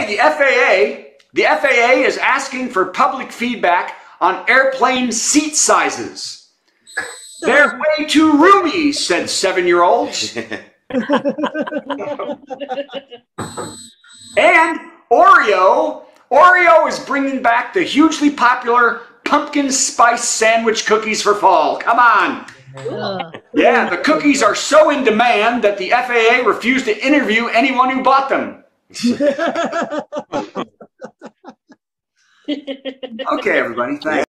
Okay, the FAA is asking for public feedback on airplane seat sizes. They're way too roomy, said 7-year-olds. And Oreo is bringing back the hugely popular pumpkin spice sandwich cookies for fall. Come on. Yeah, the cookies are so in demand that the FAA refused to interview anyone who bought them. Okay, everybody, thanks.